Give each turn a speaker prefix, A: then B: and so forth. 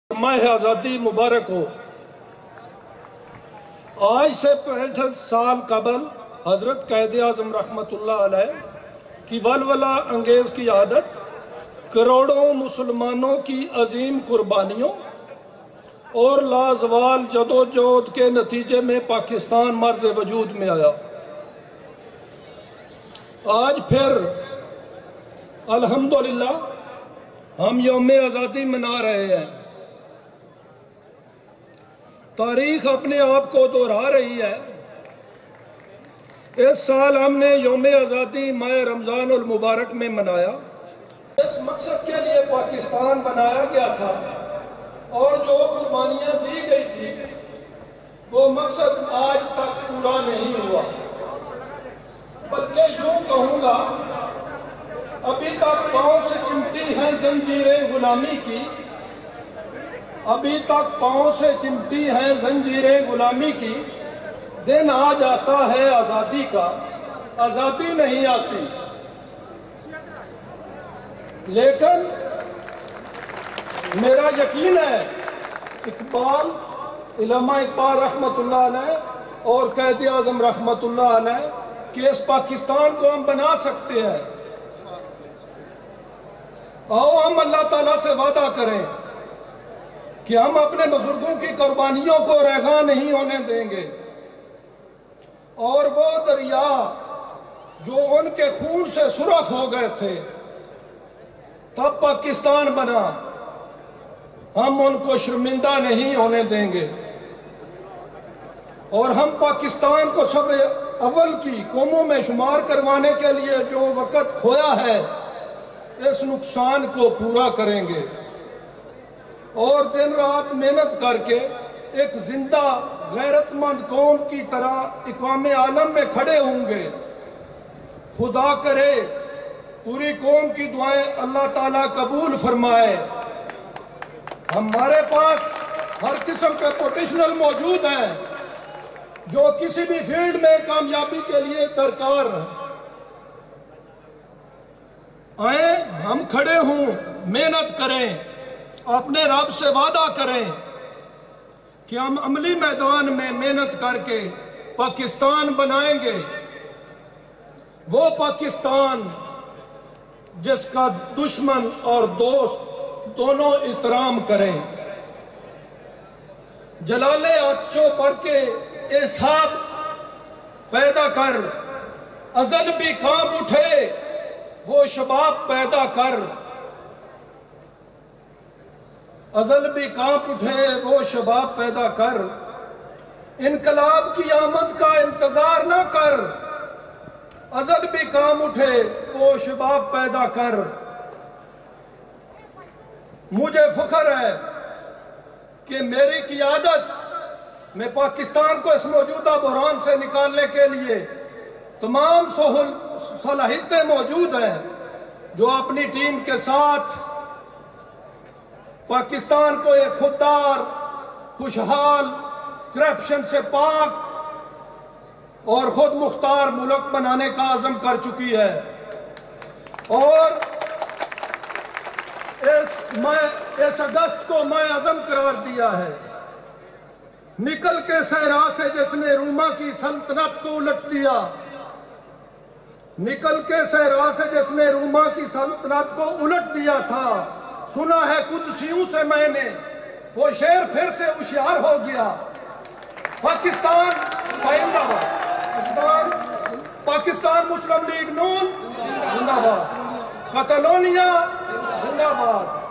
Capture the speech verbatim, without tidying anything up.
A: माह आज़ादी मुबारक हो। आज से पैंसठ साल कबल हज़रत क़ायद आज़म रहमतुल्लाह अलैह की वलवला अंगेज़ की आदत करोड़ों मुसलमानों की अजीम कुर्बानियों और लाजवाल जदोजहद के नतीजे में पाकिस्तान मर्ज़ वजूद में आया। आज फिर अल्हम्दुलिल्लाह हम यौम आज़ादी मना रहे हैं। तारीख अपने आप को दोहरा रही है। इस साल हमने यौम आज़ादी माह रमज़ानुल मुबारक में मनाया। इस मकसद के लिए पाकिस्तान बनाया गया था और जो कुर्बानियाँ दी गई थी वो मकसद आज तक पूरा नहीं हुआ, बल्कि यूँ कहूँगा अभी तक पाँव से चिमटी हैं जंजीरें गुलामी की, अभी तक पाँव से चिमटी हैं जंजीरें गुलामी की। दिन आ जाता है आज़ादी का, आज़ादी नहीं आती। लेकिन मेरा यकीन है इकबाल इल्मा इकबाल रहमतुल्लाह अलैह और क़ायद आज़म रहमतुल्लाह अलैह कि इस पाकिस्तान को हम बना सकते हैं। आओ हम अल्लाह ताला से वादा करें कि हम अपने बुजुर्गों की कुर्बानियों को रैगा नहीं होने देंगे और वो दरिया जो उनके खून से सुरख हो गए थे तब पाकिस्तान बना, हम उनको शर्मिंदा नहीं होने देंगे और हम पाकिस्तान को सब अव्वल की कौमों में शुमार करवाने के लिए जो वक़्त खोया है इस नुकसान को पूरा करेंगे और दिन रात मेहनत करके एक जिंदा गैरतमंद कौम की तरह इक़वाम आलम में खड़े होंगे। खुदा करे पूरी कौम की दुआएं अल्लाह ताला कबूल फरमाए। हमारे पास हर किस्म के प्रोफेशनल मौजूद हैं जो किसी भी फील्ड में कामयाबी के लिए दरकार आए। हम खड़े हों, मेहनत करें, अपने रब से वादा करें कि हम अमली मैदान में मेहनत करके पाकिस्तान बनाएंगे, वो पाकिस्तान जिसका दुश्मन और दोस्त दोनों इतराम करें। जलाले अच्छो पर के एसाब पैदा कर, अजल भी कांप उठे वो शबाब पैदा कर, अजल भी कांप उठे वो शबाब पैदा कर। इनकलाब की आमद का इंतजार ना कर, अजल भी कांप उठे वो शबाब पैदा कर। मुझे फख्र है कि मेरी क़ियादत में पाकिस्तान को इस मौजूदा बहरान से निकालने के लिए तमाम सलाहियतें मौजूद हैं जो अपनी टीम के साथ पाकिस्तान को एक खुददार, खुशहाल, करप्शन से पाक और खुद मुख्तार मुल्क बनाने का आज़म कर चुकी है और इस मैं इस अगस्त को मैं आज़म करार दिया है। निकल के सहरा से जिसने रूमा की सल्तनत को उलट दिया, निकल के सहरा से जिसने रूमा की सल्तनत को उलट दिया था, सुना है कुदसियों से मैंने वो शेर फिर से होशियार हो गया। पाकिस्तान जिंदाबाद, पाकिस्तान पाकिस्तान मुस्लिम लीग नून जिंदाबाद, कैटलोनिया जिंदाबाद।